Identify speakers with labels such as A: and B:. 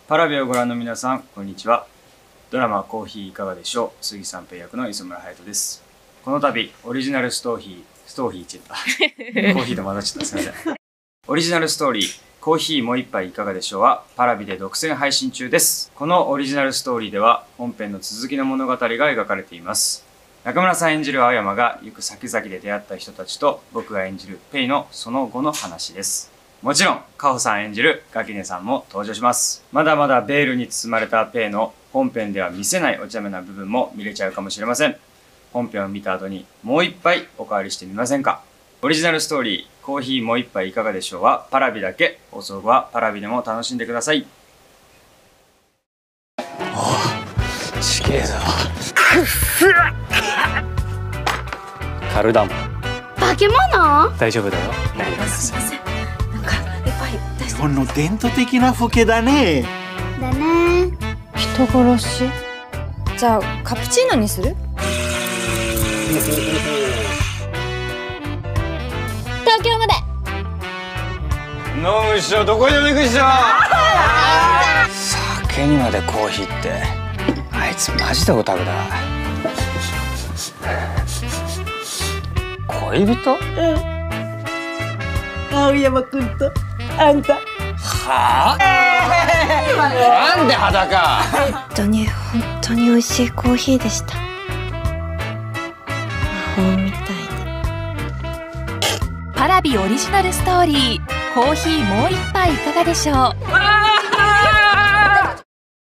A: パラビをご覧の皆さん、こんにちは。ドラマコーヒーいかがでしょう。杉三平役の磯村勇斗です。この度、オリジナルストーリーコーヒーと混ざっちゃった、すみません。オリジナルストーリー、コーヒーもう一杯いかがでしょうは、パラビで独占配信中です。このオリジナルストーリーでは、本編の続きの物語が描かれています。中村さん演じる青山が行く先々で出会った人たちと、僕が演じるペイのその後の話です。もちろん、カホさん演じるガキネさんも登場します。まだまだベールに包まれたペイの本編では見せないお茶目な部分も見れちゃうかもしれません。本編を見た後にもう一杯おかわりしてみませんか？オリジナルストーリー、コーヒーもう一杯いかがでしょうはパラビだけ。放送後はパラビでも楽しんでください。
B: おお、ちげえぞ。くっすカルダモン。
C: 化け物？
B: 大丈夫だよ。何がすいません。
C: なんかいっぱい出して。
D: 日本の伝統的な風景だね。
C: だね。
E: 人殺し？じゃあカプチーノにする？東京まで。
B: 飲むっしょ、どこにでも行くっしょ。酒にまでコーヒーって、あいつマジでオタクだ。恋人？
D: 青山くんとあんた。
B: はあ？なんで裸？
E: 本当に美味しいコーヒーでした。魔法みたいで。
F: パラビオリジナルストーリー、コーヒーもう一杯いかがでしょう。